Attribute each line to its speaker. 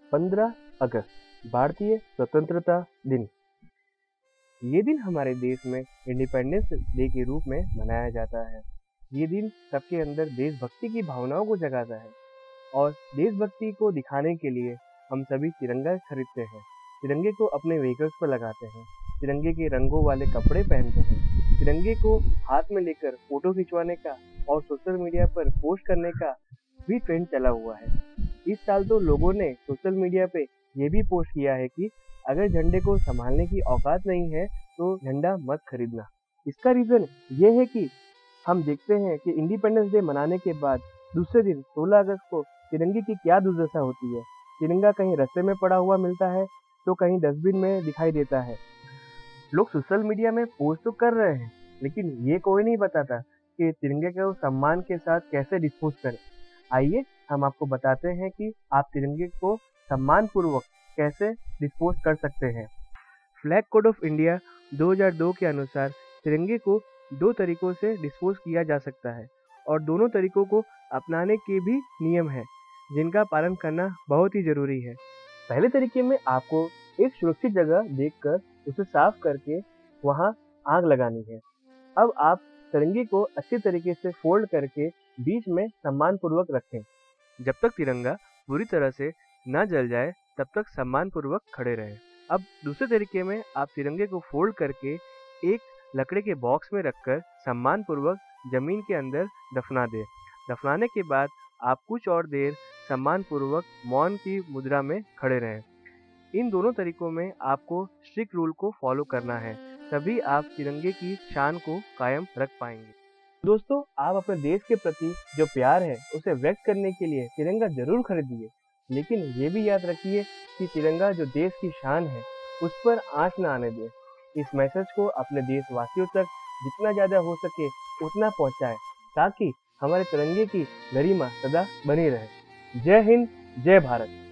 Speaker 1: 15 अगस्त भारतीय स्वतंत्रता दिन। ये दिन हमारे देश में इंडिपेंडेंस डे के रूप में मनाया जाता है। ये दिन सबके अंदर देशभक्ति की भावनाओं को जगाता है और देशभक्ति को दिखाने के लिए हम सभी तिरंगा खरीदते हैं, तिरंगे को अपने व्हीकल्स पर लगाते हैं, तिरंगे के रंगों वाले कपड़े पहनते हैं, तिरंगे को हाथ में लेकर फोटो खिंचवाने का और सोशल मीडिया पर पोस्ट करने का भी ट्रेंड चला हुआ है। इस साल तो लोगों ने सोशल मीडिया पे ये भी पोस्ट किया है कि अगर झंडे को संभालने की औकात नहीं है तो झंडा मत खरीदना। इसका रीजन ये है कि हम देखते हैं कि इंडिपेंडेंस डे मनाने के बाद दूसरे दिन 16 अगस्त को तिरंगे की क्या दुर्दशा होती है। तिरंगा कहीं रास्ते में पड़ा हुआ मिलता है तो कहीं डस्टबिन में दिखाई देता है। लोग सोशल मीडिया में पोस्ट तो कर रहे हैं, लेकिन ये कोई नहीं बताता कि तिरंगे को सम्मान के साथ कैसे डिस्पोज करें। आइए हम आपको बताते हैं कि आप तिरंगे को सम्मान पूर्वक कैसे डिस्पोज कर सकते हैं। फ्लैग कोड ऑफ इंडिया 2002 के अनुसार तिरंगे को 2 तरीकों से डिस्पोज किया जा सकता है और दोनों तरीकों को अपनाने के भी नियम हैं, जिनका पालन करना बहुत ही जरूरी है। पहले तरीके में आपको एक सुरक्षित जगह देखकर उसे साफ करके वहां आग लगानी है। अब आप तिरंगे को अच्छी तरीके से फोल्ड करके बीच में सम्मान पूर्वक रखें। जब तक तिरंगा पूरी तरह से न जल जाए तब तक सम्मान पूर्वक खड़े रहें। अब दूसरे तरीके में आप तिरंगे को फोल्ड करके एक लकड़ी के बॉक्स में रखकर सम्मान पूर्वक जमीन के अंदर दफना दें। दफनाने के बाद आप कुछ और देर सम्मान पूर्वक मौन की मुद्रा में खड़े रहें। इन दोनों तरीकों में आपको स्ट्रिक्ट रूल को फॉलो करना है, तभी आप तिरंगे की शान को कायम रख पाएंगे। दोस्तों, आप अपने देश के प्रति जो प्यार है उसे व्यक्त करने के लिए तिरंगा जरूर खरीदिए, लेकिन ये भी याद रखिए कि तिरंगा जो देश की शान है उस पर आंच न आने दें। इस मैसेज को अपने देशवासियों तक जितना ज़्यादा हो सके उतना पहुंचाएं, ताकि हमारे तिरंगे की गरिमा सदा बनी रहे। जय हिंद, जय भारत।